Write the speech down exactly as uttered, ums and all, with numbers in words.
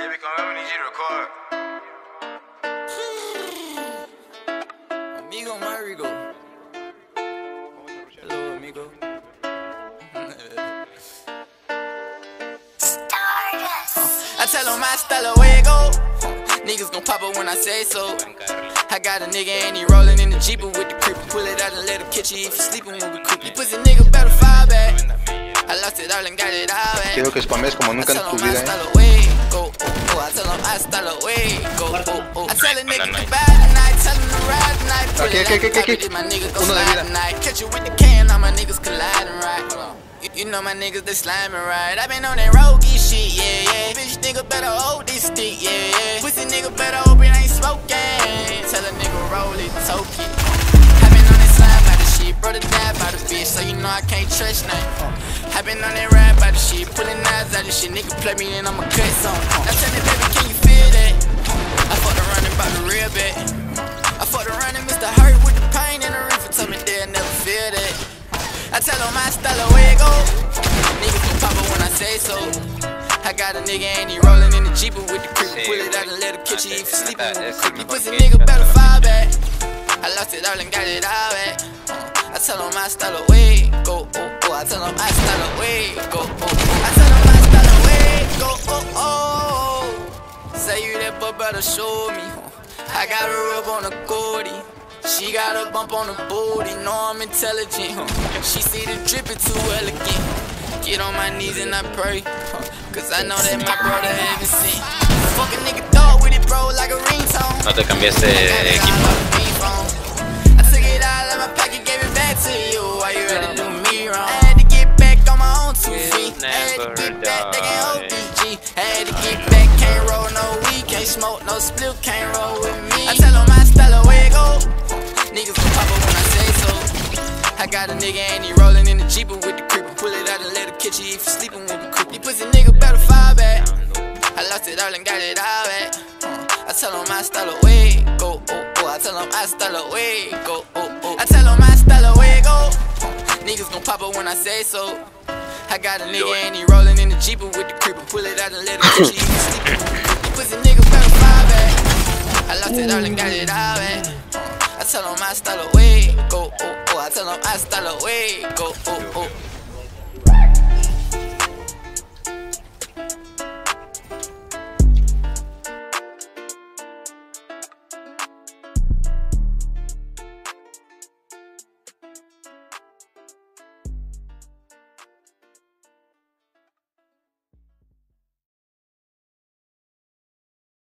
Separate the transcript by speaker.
Speaker 1: Baby, come over, need you to record.
Speaker 2: Amigo Marigo. Hello, amigo. I tell him I style away it go. Niggas gon' pop up when I say so. I got a nigga and he rollin' in the Jeep with the creeper. Pull it out and let him catch you if you sleepin' when we creep. You pussy nigga better fall back. I lost it all and got it all back.
Speaker 3: Quiero que spames como nunca en tu vida, eh.
Speaker 2: I tell him I style away go. I tell a nigga to buy tonight, tell him to ride tonight.
Speaker 3: Aquí, aquí, aquí, aquí.
Speaker 2: My nigga go
Speaker 3: Uno de
Speaker 2: slide
Speaker 3: vida.
Speaker 2: tonight. Catch you with the can, all my niggas colliding right. You, you know my niggas they sliming right. I been on that roguey shit, yeah, yeah. Bitch nigga better hold this stick, yeah, yeah. Pussy nigga better hope it ain't smoking. Tell a nigga roll it, toke it. I been on that slime by the shit, bro, the dab by the bitch, so you know I can't trust nothing. I been on that ride by the shit, pulling knives out the shit. Nigga play me and I'ma cut some. Now tell me, baby, can you feel that? I fucked around and bought the real bad. I fucked around and Mister Hurt with the pain in the reefer. Told me they'll never feel that. I tell them my style away it go. Niggas gon' pop up when I say so. I got a nigga and he rollin' in the Jeep with the creeper. Pull it out and let him catch you if you sleepin' with the creep. You pussy nigga better fall back. I lost it all and got it all back. I tell them my style away go. Oh, oh. I tell them I style away go. Oh, oh. I tell them my style away go. Oh, oh. Say you that but better show me. I got a rub on the goldie. She got a bump on the booty, know I'm intelligent, huh? She see the drippin' too elegant. Get on my knees and I pray, huh? Cause I know that my brother haven't seen. Fuck a nigga dog with it, bro, like a ringtone.
Speaker 4: No te cambiaste de equipo.
Speaker 2: I took it all out my pocket, gave it back to you. Why you ready to do me wrong? I had to get back on my own two feet. I had to get back, they can't hold D G. I had to get back, can't roll no weed, can't smoke no split, can't roll with me. I tell them my style away go. Niggas gon' pop up when I say so. I got a nigga and he rollin' in the Jeep with the creeper. Pull it out and let him catch you if you sleepin' with the creep. You pussy nigga better fall back. I lost it all and got it all back. I tell him my style away go. Oh, oh. I tell him I style away go. Oh, oh. I tell him my style away go. Niggas gon' pop up when I say so. I got a nigga and he rollin' in the Jeep with the creeper. Pull it out and let him catch you if you sleepin' with the creep. You pussy nigga better fall back. I lost it all and got it all back. I tell them I style away go. Oh, oh. I tell them I style away go. Oh, oh.